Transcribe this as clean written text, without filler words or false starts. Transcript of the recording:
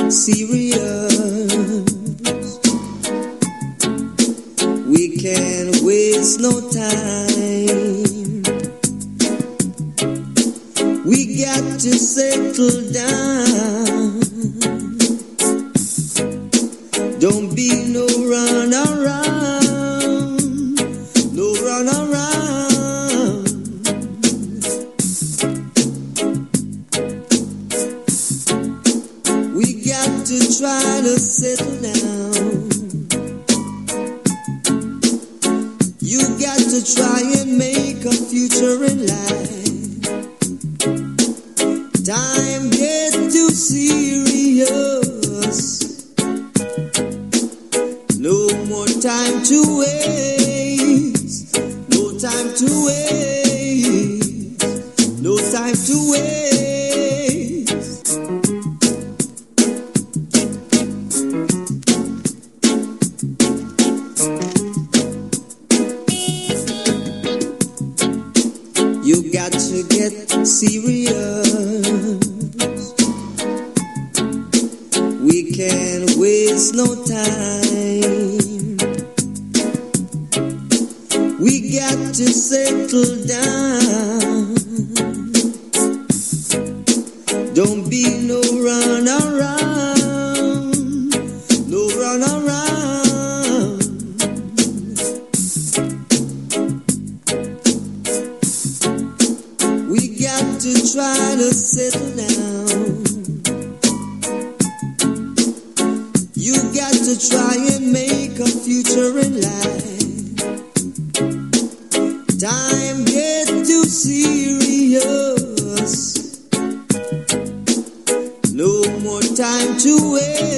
serious. We can't waste no time. We got to settle down. Don't be no run around, no run around. We got to try to settle down. You got to try and make a future in life. Time gets too serious. No more time to waste. No time to waste. No time to waste. You got to get serious. We can't waste no time. We got to settle down. Don't be no run around, no run around. We got to try to settle down. You got to try and make a future in life. Time gets too serious. No more time to wait.